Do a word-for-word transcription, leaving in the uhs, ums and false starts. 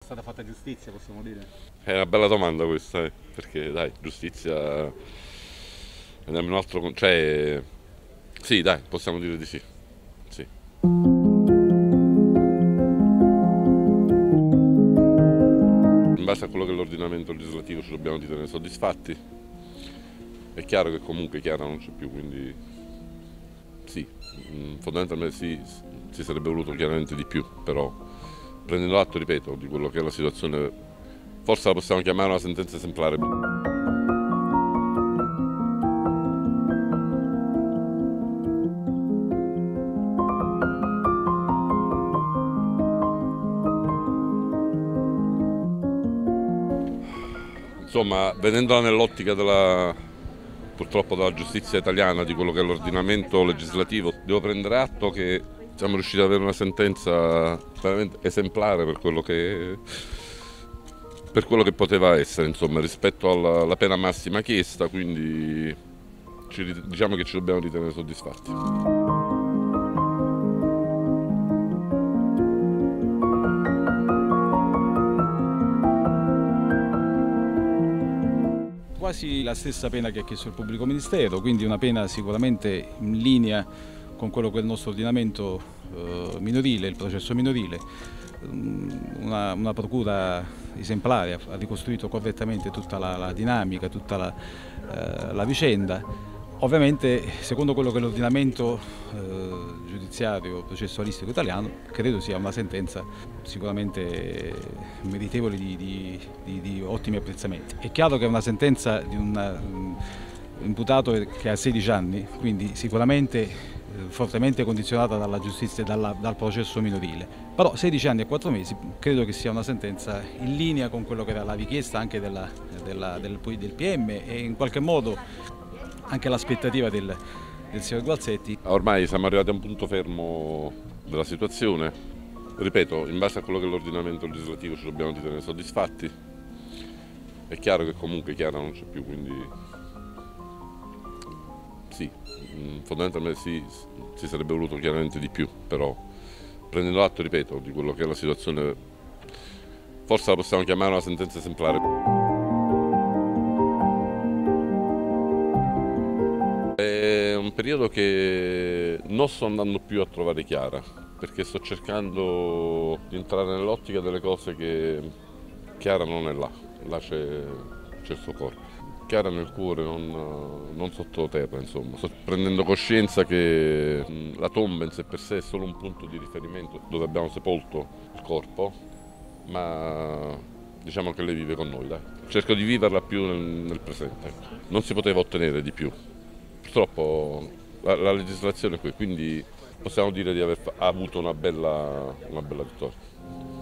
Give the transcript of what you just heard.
stata fatta giustizia, possiamo dire? È una bella domanda questa, eh, perché dai, giustizia. Andiamo in un altro. con- Cioè. Sì, dai, possiamo dire di sì. Sì. In base a quello che è l'ordinamento legislativo ci dobbiamo ritenere soddisfatti. È chiaro che comunque Chiara non c'è più, quindi sì, mm, fondamentalmente sì, si sarebbe voluto chiaramente di più, però prendendo atto, ripeto, di quello che è la situazione, forse la possiamo chiamare una sentenza esemplare. Insomma, vedendola nell'ottica della, purtroppo della giustizia italiana, di quello che è l'ordinamento legislativo, devo prendere atto che siamo riusciti ad avere una sentenza veramente esemplare per quello che, per quello che poteva essere, insomma, rispetto alla, alla pena massima chiesta, quindi ci, diciamo che ci dobbiamo ritenere soddisfatti. Quasi la stessa pena che ha chiesto il pubblico ministero, quindi una pena sicuramente in linea con quello che è il nostro ordinamento eh, minorile, il processo minorile. Una, una procura esemplare, ha ricostruito correttamente tutta la, la dinamica, tutta la, eh, la vicenda. Ovviamente, secondo quello che è l'ordinamento eh, giudiziario processualistico italiano, credo sia una sentenza sicuramente meritevole di, di, di, di ottimi apprezzamenti. È chiaro che è una sentenza di un um, imputato che ha sedici anni, quindi sicuramente eh, fortemente condizionata dalla giustizia e dalla, dal processo minorile. Però sedici anni e quattro mesi credo che sia una sentenza in linea con quello che era la richiesta anche della, della, del, del P M e in qualche modo anche l'aspettativa del, del signor Gualzetti. Ormai siamo arrivati a un punto fermo della situazione. Ripeto, in base a quello che è l'ordinamento legislativo ci dobbiamo ritenere soddisfatti. È chiaro che comunque Chiara non c'è più, quindi sì, fondamentalmente sì, si sarebbe voluto chiaramente di più, però prendendo atto, ripeto, di quello che è la situazione, forse la possiamo chiamare una sentenza esemplare. È un periodo che non sto andando più a trovare Chiara, perché sto cercando di entrare nell'ottica delle cose che Chiara non è là, là c'è, c'è il suo corpo. Chiara nel cuore, non, non sottoterra, insomma. Sto prendendo coscienza che la tomba in sé per sé è solo un punto di riferimento dove abbiamo sepolto il corpo, ma diciamo che lei vive con noi, dai. Cerco di viverla più nel, nel presente. Non si poteva ottenere di più. Purtroppo la, la legislazione è qui, quindi possiamo dire di aver avuto una bella, una bella vittoria.